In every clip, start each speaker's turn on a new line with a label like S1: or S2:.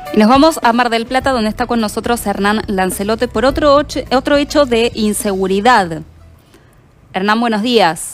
S1: Y nos vamos a Mar del Plata, donde está con nosotros Hernán Lancelote por otro hecho de inseguridad. Hernán, buenos días.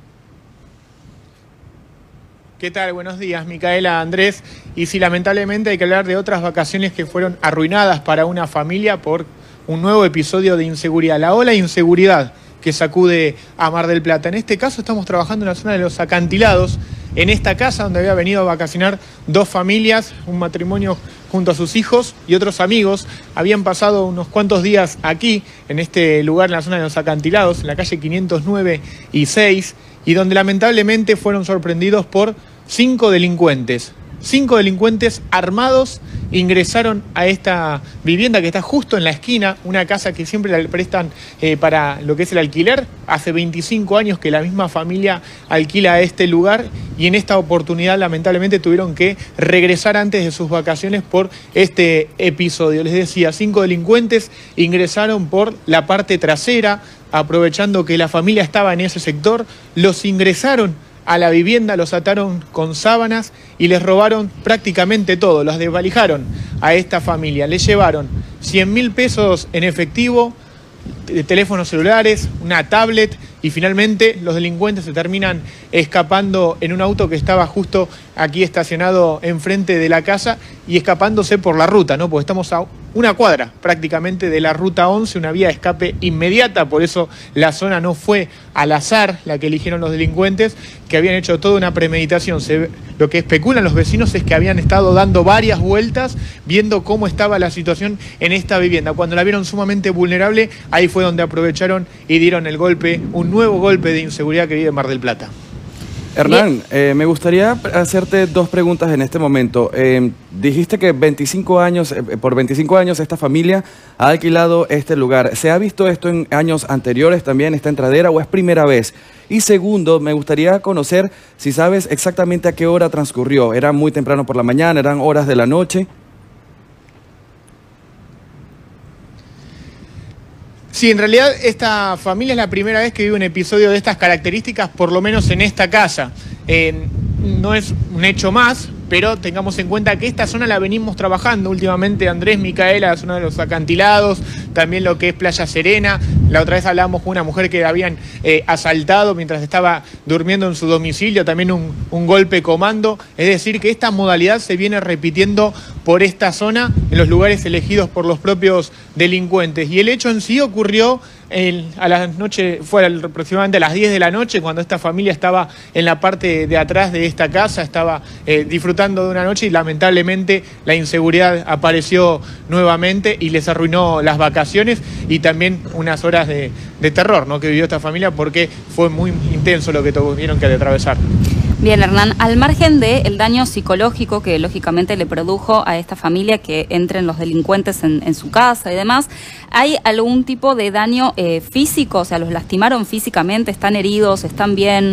S2: ¿Qué tal? Buenos días, Micaela, Andrés. Y sí, lamentablemente hay que hablar de otras vacaciones que fueron arruinadas para una familia por un nuevo episodio de inseguridad. La ola de inseguridad que sacude a Mar del Plata. En este caso estamos trabajando en la zona de los acantilados, en esta casa donde había venido a vacacionar dos familias, un matrimonio junto a sus hijos y otros amigos. Habían pasado unos cuantos días aquí, en este lugar, en la zona de los acantilados, en la calle 509 y 6, y donde lamentablemente fueron sorprendidos por cinco delincuentes. Cinco delincuentes armados ingresaron a esta vivienda que está justo en la esquina, una casa que siempre la prestan para lo que es el alquiler. Hace 25 años que la misma familia alquila este lugar y en esta oportunidad lamentablemente tuvieron que regresar antes de sus vacaciones por este episodio. Les decía, cinco delincuentes ingresaron por la parte trasera, aprovechando que la familia estaba en ese sector, los ingresaron a la vivienda, los ataron con sábanas y les robaron prácticamente todo, los desvalijaron a esta familia. Les llevaron 100.000 pesos en efectivo, teléfonos celulares, una tablet y finalmente los delincuentes se terminan escapando en un auto que estaba justo aquí estacionado enfrente de la casa y escapándose por la ruta, ¿no? Porque estamos a una cuadra prácticamente de la ruta 11, una vía de escape inmediata, por eso la zona no fue al azar la que eligieron los delincuentes, que habían hecho toda una premeditación. Lo que especulan los vecinos es que habían estado dando varias vueltas viendo cómo estaba la situación en esta vivienda. Cuando la vieron sumamente vulnerable, ahí fue donde aprovecharon y dieron el golpe, un nuevo golpe de inseguridad que vive Mar del Plata.
S3: Hernán, me gustaría hacerte dos preguntas en este momento. Dijiste que por 25 años esta familia ha alquilado este lugar. ¿Se ha visto esto en años anteriores también, esta entradera, o es primera vez? Y segundo, me gustaría conocer si sabes exactamente a qué hora transcurrió. ¿Era muy temprano por la mañana? ¿Eran horas de la noche?
S2: Sí, en realidad esta familia es la primera vez que vive un episodio de estas características, por lo menos en esta casa. No es un hecho más, pero tengamos en cuenta que esta zona la venimos trabajando últimamente, Andrés, Micaela, la zona de los acantilados, también lo que es Playa Serena. La otra vez hablábamos con una mujer que habían asaltado mientras estaba durmiendo en su domicilio, también un golpe comando. Es decir, que esta modalidad se viene repitiendo por esta zona, en los lugares elegidos por los propios delincuentes. Y el hecho en sí ocurrió a la noche, fue aproximadamente a las 10 de la noche, cuando esta familia estaba en la parte de atrás de esta casa, estaba disfrutando de una noche y lamentablemente la inseguridad apareció nuevamente y les arruinó las vacaciones y también unas horas de terror, ¿no?, que vivió esta familia, porque fue muy intenso lo que tuvieron que atravesar.
S1: Bien, Hernán, al margen del daño psicológico que lógicamente le produjo a esta familia que entren los delincuentes en su casa y demás, ¿hay algún tipo de daño físico? O sea, ¿los lastimaron físicamente? ¿Están heridos? ¿Están bien?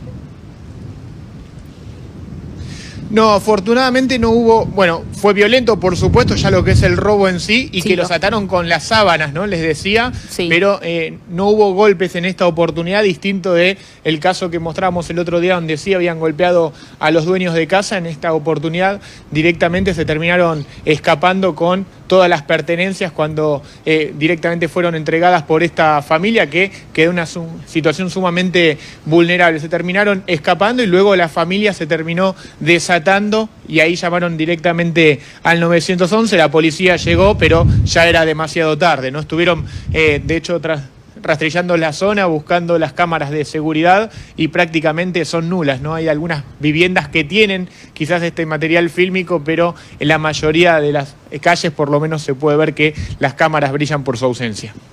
S2: No, afortunadamente no hubo, bueno, fue violento por supuesto ya lo que es el robo en sí y sí, que los ataron con las sábanas, ¿no? Les decía, sí. Pero no hubo golpes en esta oportunidad, distinto de el caso que mostrábamos el otro día donde sí habían golpeado a los dueños de casa. En esta oportunidad directamente se terminaron escapando con todas las pertenencias cuando directamente fueron entregadas por esta familia que quedó en una situación sumamente vulnerable. Se terminaron escapando y luego la familia se terminó desatando y ahí llamaron directamente al 911, la policía llegó, pero ya era demasiado tarde, ¿no? Estuvieron, de hecho, rastrillando la zona, buscando las cámaras de seguridad y prácticamente son nulas, ¿no? Hay algunas viviendas que tienen quizás este material fílmico, pero en la mayoría de las calles por lo menos se puede ver que las cámaras brillan por su ausencia.